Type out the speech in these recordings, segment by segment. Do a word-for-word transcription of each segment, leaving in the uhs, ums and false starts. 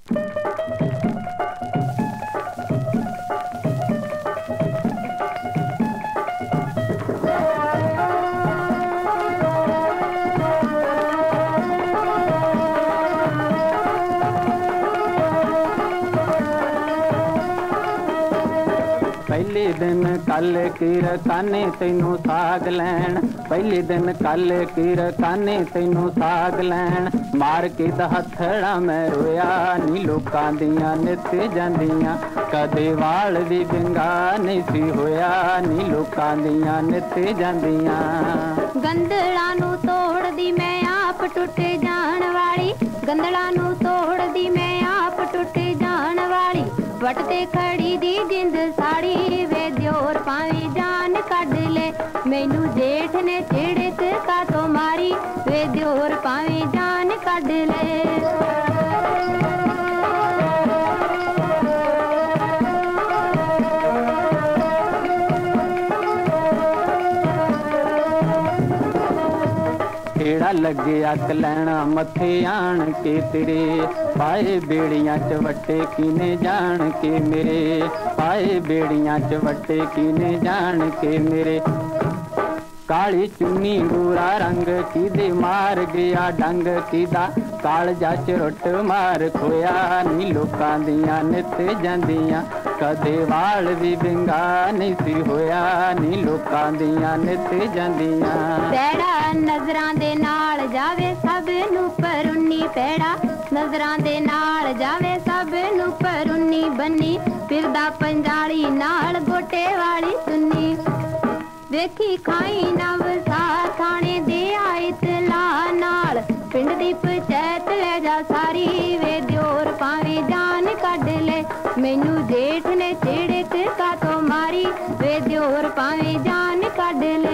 पहले दिन कल किर काने तैनू साग लैन, पहले दिन कल किर काने तैनू साग लैन, मार के हथड़ा मैं रोया नी लोकां दियां नित जांदियां, कदे वाल दी बिंगा नहीं सी होया नी लोकां दियां नित जांदियां। गंदला नू तोड़ दी मैं आप टुट जान वाली, गंदला नू तोड़ दी मैं आप टुट जान वाली, वट ते खड़ी दी जिंद साड़ी वे दियोर पावी जान कढ ले, मैनू जेठ ने चिड़क का तो मारी वे दियोर पावी जान कढ ले। केड़ा लगे अक लैना मथे आन के तेरे, पाए बेड़ियां च वट्टे किने जान के मेरे, पाए बेड़ियां च वट्टे किने जान के मेरे। काली चुन्नी गोरा रंग किदे मार गया डंग किदा, कालजा च रुट मार खोया नी लोकां दियां नित जांदियां, कदे वाल दी बिंगा नहीं सी होया नी लोकां दियां नित जांदियां। पैड़ा नजरां दे नाल जावे सब नू परुन्नी, पैड़ा नजरां दे नाल जावे सब नू परुन्नी, बन्नी फिरदा पंजाली नाल गोटे वाली सुन्नी, वेखी खाई नव सा थाने दे आए तला नाल, पिंड दी पंचायत ले जा सारी वे दियोर पावी जान कढ ले, मैनू जेठ ने चिड़क का तो मारी वे दियोर पावी जान कढ ले।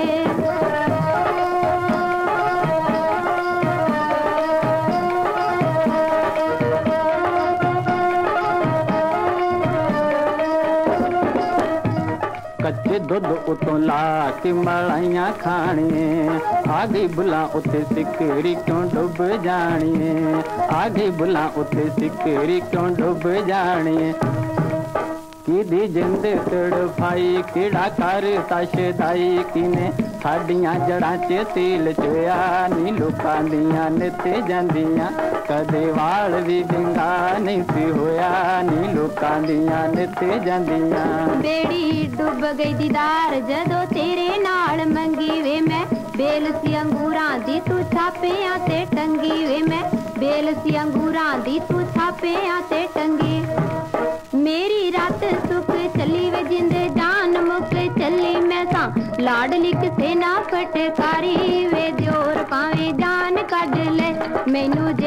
कच्चे दुध उतों ला के मलाइयां खाने, आ गई बुला उते सिकरी क्यों डुब जानी, आ गई बुला उते सिकरी क्यों डुब जानी, किदी जिंद तड़फाई केड़ा कर तशदाई किने, साडियां जड़ां च तेल चोया नी लोकां दियां नित जांदियां, कदे वाल दी बिंगा नहीं सी होया नी लोकां दियां नित जांदियां। बेड़ी डुब गई दीदार जदों तेरे नाल मंगी वे मैं, बेल सी अंगूरां दी तू छापियां ते टंगी वे मैं, बेल सी अंगूरां दी तू छापियां ते टंगी, मेरी रात सुख चली वे जिंद जान मुक चली मैं सा, लाडली किसे ना फटकारी वे दियोर पावे जान कढ ले, मैनू